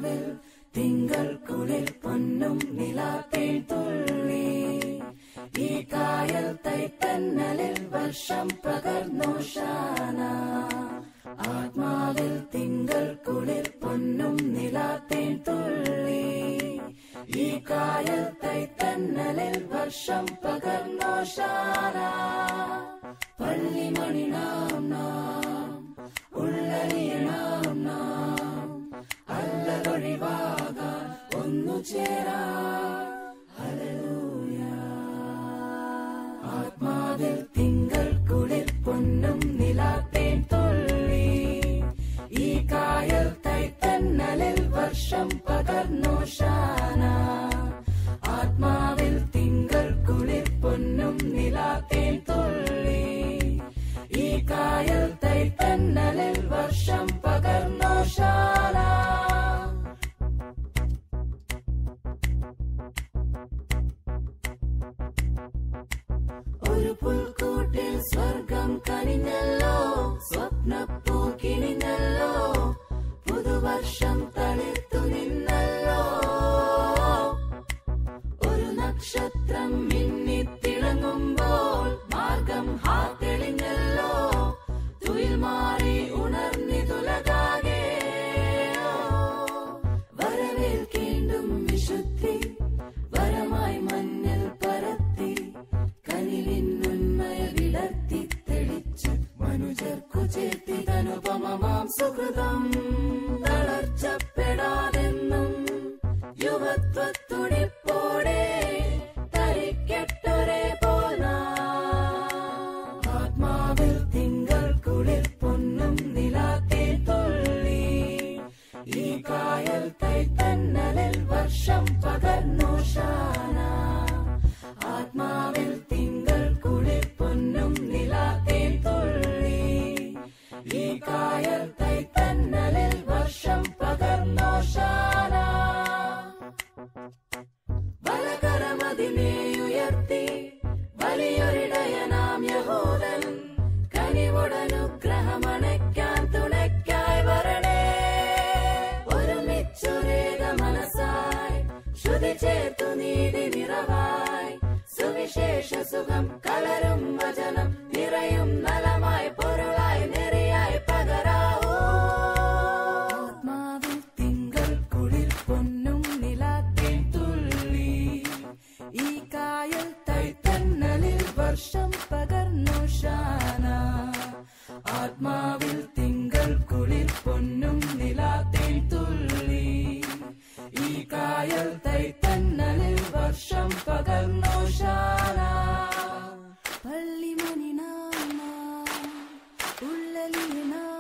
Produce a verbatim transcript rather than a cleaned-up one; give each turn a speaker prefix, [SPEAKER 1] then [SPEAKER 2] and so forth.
[SPEAKER 1] ആത്മാവിൽ തിങ്കൾ കുളിർ പൊന്നും നിലാത്തേൻ തുള്ളി. ഈ കായൽ തൈത്തന്നലിൽ വർഷം പകർന്നോഷാന. ആത്മാവിൽ തിങ്കൾ കുളിർ പൊന്നും നിലാത്തേൻ തുള്ളി. ഈ കായൽ തൈത്തന്നലിൽ വർഷം പകർന്നോഷാന. പള്ളിമണി നാം നാം ഉള്ളലിയണം നാം അല്ലതൊഴിവാകാൻ ഒന്നു ചേരാം. ഹല്ലേലൂയ. ആത്മാവിൽ തിങ്കൾ കുളിർ പൊന്നും നിലാത്തേൻ തുള്ളി. ഈ കായൽ തൈത്തന്നലിൽ വർഷം പകർന്നോഷാന. ആത്മാവിൽ തിങ്കൾ കുളിർ പൊന്നും നിലാത്തേൻ തുള്ളി. ഈ കായൽ തൈത്തന്നലിൽ വർഷം പകർന്നോഷാന. ഒരു പുൽക്കൂട്ടിൽ സ്വർഗം കനിഞ്ഞല്ലോ, സ്വപ്നപ്പൂ കിണിഞ്ഞല്ലോ, പുതുവർഷം തളിർത്തു നിന്നല്ലോ. ഒരു നക്ഷത്രം മിന്നിത്തിളങ്ങുമ്പോൾ മാർഗം ഹാ തെളിഞ്ഞല്ലോ. തുയിൽ മാറി ഉണർന്നിതുലകാകെ വരവേൽക്കേണ്ടും വിശുദ്ധി വരമായി മഞ്ഞൾ പരത്തി. കനിലിന്നുന്മയ വിടർത്തി തെളിച്ച് മനുജർക്കു ചേർത്തിതനുപമമാം സുഹൃതം. തളർച്ചപ്പെടാതെന്നും യുവത്വത്തുടിപ്പോടെ തരിക്കെട്ടൊരേ പോൽ. ആത്മാവിൽ തിങ്കൾ കുളിർ പൊന്നും നിലാത്തേൻ തുള്ളി. ഈ കായൽ തൈത്തന്നലിൽ വർഷം പകർന്നോഷാന. ആത്മാവിൽ തിങ്കൾ കുളിർ പൊന്നും നിലാത്തേൻ തുള്ളി. ഈ കായൽ തൈത്തന്നലിൽ വർഷം പകർന്നോഷാന. ബലകരമതിനെയുയർത്തി വലിയൊരിടയനാം യഹൂദൻ കനിവുടനുഗ്രഹമണയ്ക്കാൻ തുണയ്ക്കായി വരണേ. ഒരുമിച്ചൊരേക മനസ്സായി ശ്രുതി ചേർത്തു നീതി നിറവായി സുവിശേഷ സുഖം കലരും വചനം നിറയും നലമായി പൊരുളായി നെറിയായി പകരാവൂ. ആത്മാവിൽ തിങ്കൾ കുളിർ പൊന്നും നിലാത്തേൻ തുള്ളി. ഈ കായൽ തൈത്തന്നലിൽ വർഷം പകർന്നോഷാന. ആത്മാവിൽ തിങ്കൾ കുളിർ പൊന്നും നിലാത്തേൻ തുള്ളി. ഈ കായൽ തൈത്തന്നലിൽ വർഷം പകർന്നോഷാന. പള്ളിമണി നാം നാം ഉള്ളലിയ നാം